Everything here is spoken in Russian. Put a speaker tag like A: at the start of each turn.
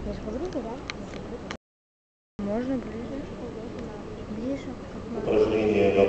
A: Я же говорю, да? Можно ближе. Ближе.
B: Упражнение